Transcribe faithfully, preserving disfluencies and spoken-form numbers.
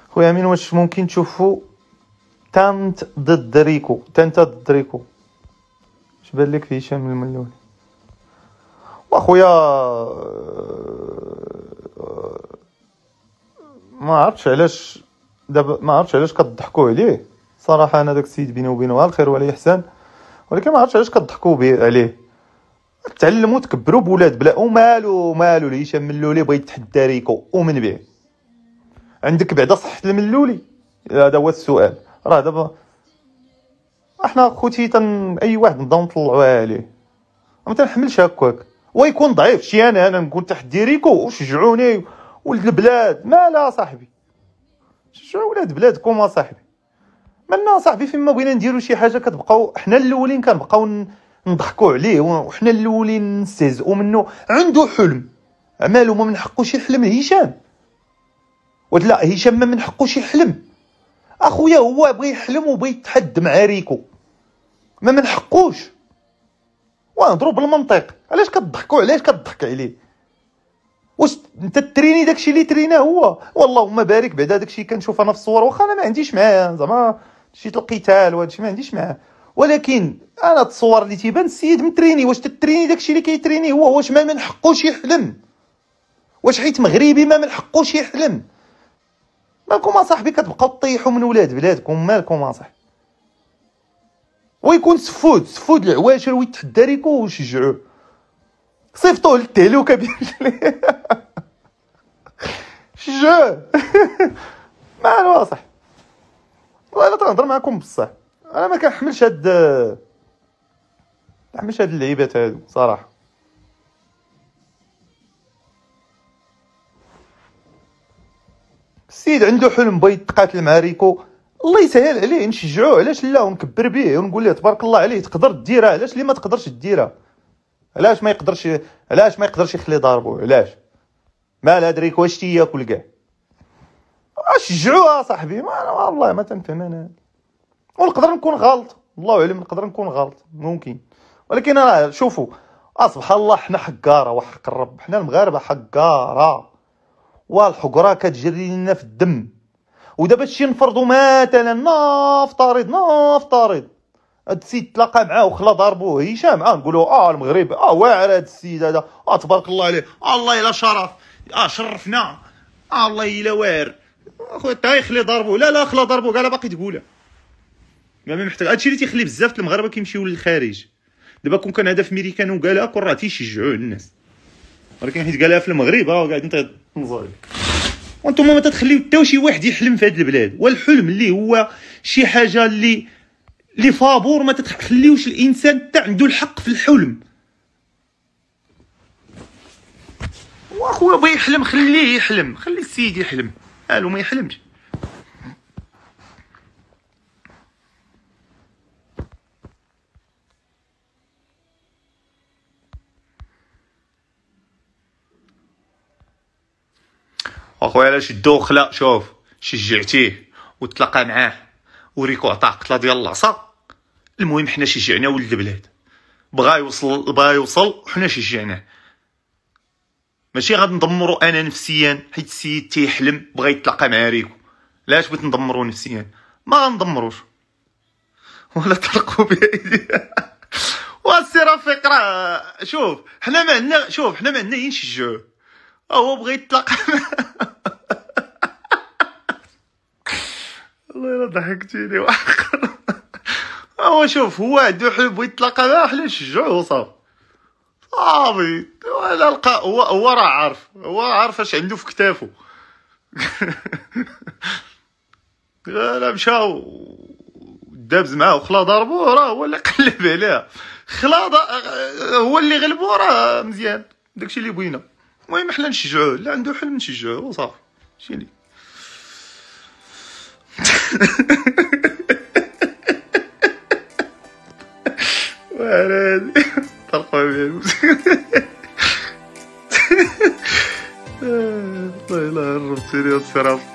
خويا امين، واش ممكن تشوفوا تانت ضد ريكو تانت ضد ريكو؟ اش بان لك في هشام الملولي؟ واخويا ما عرفتش علاش دابا، ما عرفتش علاش كتضحكوا عليه صراحه. انا داك السيد بيني وبينه الخير ولا احسان، ولكن ما عرفتش علاش كتضحكوا به عليه. تعلموا تكبروا بولاد بلا ومالو مالو هشام الملولي بغى يتحدى ريكو ومن بعد عندك بعدا صحه الملولي؟ هذا هو السؤال. راه دابا احنا خوتي تن اي واحد نبداو نطلعوها عليه، ما تنحملش هكاك ويكون ضعيف شي. انا انا نقول تحدي ريكو وشجعوني ولد البلاد. ما لا صاحبي، شجعوا ولاد بلادكم صاحبي. مالنا صاحبي فيما بغينا نديرو شي حاجه كتبقاو حنا الاولين كنبقاو نضحكوا عليه وحنا الاولين نستهزئوا منه. عنده حلم، مالو ما من حقوش يحلم هشام؟ ولا هشام ما من حقوش يحلم؟ اخويا هو بغى يحلم وبغى يتحد مع ريكو، ما من حقوش. ونهضروا بالمنطق. علاش كتضحكوا؟ علاش كتضحك عليه؟ واش انت تريني داكشي اللي تريناه هو؟ والله بارك بعدا داكشي كنشوف انا في الصور، واخا انا ما عنديش معاه زعما شي القتال وهادشي ما عنديش معاه، ولكن انا التصور اللي تيبان السيد متريني. واش تتريني داكشي اللي كيتريني هو؟ واش ما من حقوش يحلم؟ واش حيت مغربي ما من حقوش يحلم؟ مالكم اصاحبي كتبقاو طيحوا من ولاد بلادكم؟ مالكم اصاحبي؟ ويكون سفود سفود العواشر ويتحدى ريكو وشجعوه، صيفطوه للتهلو كبير شجعوه مالو اصاحبي. والله الا تنهضر معكم بصح انا ما كنحملش هاد ما كنحملش هاد اللعيبات هادو صراحه. السيد عنده حلم بغا يتقاتل مع ريكو، الله يسهل عليه نشجعوه. علاش لا؟ ونكبر به ونقول له تبارك الله عليه تقدر ديرها. علاش اللي ما تقدرش ديرها؟ علاش ما يقدرش علاش ما يقدرش يخلي ضاربو؟ علاش؟ مال هاد ريكو واش تياكل كاع؟ شجعوها صاحبي. ما والله ما تنفهم انا، ونقدر نكون غلط الله اعلم، نقدر نكون غلط ممكن، ولكن انا شوفوا اصبح الله حنا حقاره وحق الرب، حنا المغاربه حقاره والحقره كتجري لنا في الدم. ودابا شي نفرضوا مثلا نفترض نفترض هاد السيد تلاقى معاه وخلا ضربوه هشام، اه نقولوا اه المغرب اه واعر هاد السيد هذا، اه تبارك الله عليه، آه الله الا شرف، اه شرفنا، آه الله الا واعر. اخويا تا يخلي ضربوه، لا لا خلا ضربوه كاع باقي تقولها. ما محتاج هادشي اللي تيخلي بزاف المغاربه كيمشيو للخارج. دابا كون كان هذا في ميريكان وقالها كون راه تيشجعوه الناس، ولكن حيت قالها في المغرب اه قاعدين تنظروا. وانتم ما تتخليو حتى شي واحد يحلم في هذه البلاد، والحلم اللي هو شي حاجه اللي اللي فابور ما تخليوش الانسان حتى عنده الحق في الحلم. واخويا بغى يحلم خليه يحلم، خلي السيد يحلم، قالوا ما يحلمش. اخويا علاش الدوخله؟ شوف شجعتيه وتلاقى معاه وريكو عطاه قطله ديال العصا، المهم حنا شجعنا ولد البلاد، بغا يوصل بغا يوصل وحنا شجعناه. ماشي غادي ندمروا انا نفسيا حيت السيد تيحلم بغا يتلاقى مع ريكو. علاش بغيت ندمروا نفسيا؟ ما غندمروش ولا ترقوا بايدي واسي رفيق. راه شوف حنا ما عندنا، شوف حنا ما عندنا نشجعوه، هو بغى يتلاقى والله الا ضحكتيني وحق. هو شوف هو عنده حلم بغى يتلاقى معاه، حنا نشجعوه وصافي صافي. ولا لقى هو هو راه عارف، هو عارف اش عنده في كتافو. لا مشاو دابز معاه وخلا ضربوه، راه هو اللي قلب عليها، خلا هو اللي غلبو، راه مزيان داكشي اللي بغينا. المهم حنا نشجعوه، اللي عنده حلم نشجعوه وصافي. شي اللي وهذه طرقوا بيه والله الا هربتيني الصراحه.